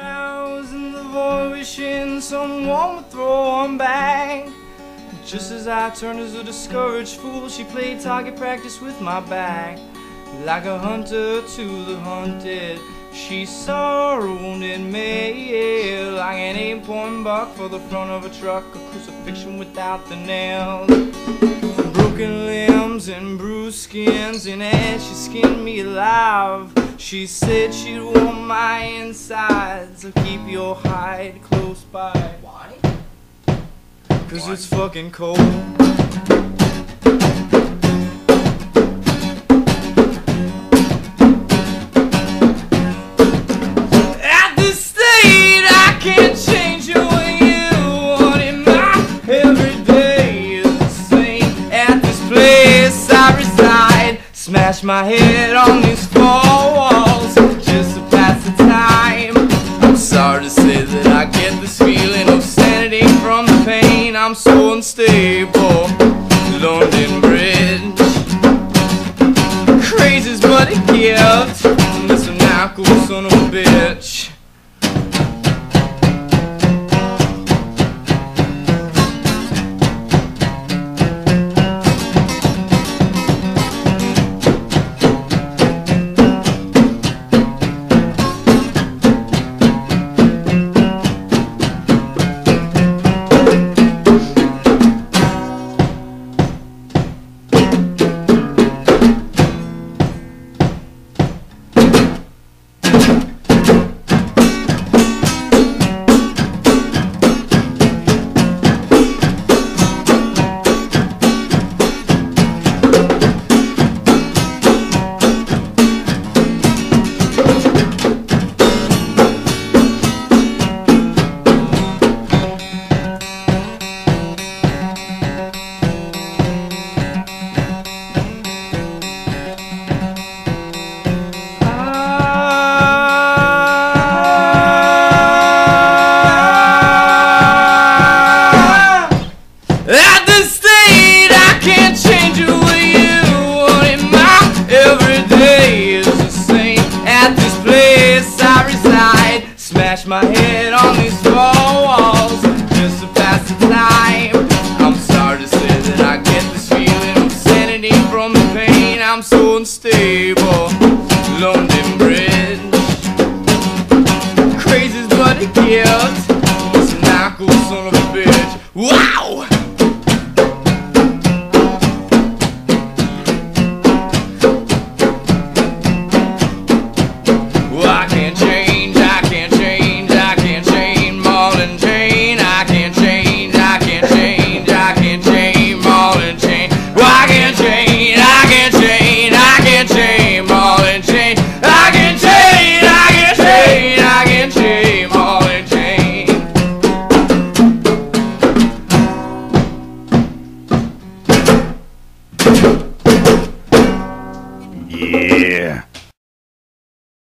I was in the void wishing someone would throw 'em back. Just as I turned as a discouraged fool, she played target practice with my back. Like a hunter to the hunted, she sorrowed me. Like an 8-point buck for the front of a truck, a crucifixion without the nails. Broken limbs and bruised skins, and as she skinned me alive, she said she'd warm my insides, so keep your hide close by. Why? 'Cause it's fucking cold. At this state, I can't change the way you want it. My every day is the same. At this place I reside, smash my head on these four walls just to pass the time. I'm sorry to say that I get this feeling of sanity from the pain. I'm so unstable, London Bridge. Crazy's but a gift, this a knuckle son of a bitch. Smash my head on these four walls just to pass the time. I'm sorry to say that I get this feeling of sanity from the pain. I'm so unstable, London Bridge. Crazy's but a gift, this knuckle son of a bitch. Wow! I can't change, I can't change, I can't change, ball and chain. I can't change, I can't change, I can't change, ball and chain. Well, I can't change, I can't change, I can't change, ball and chain. I can't change, I can't change, I can't change, ball and chain.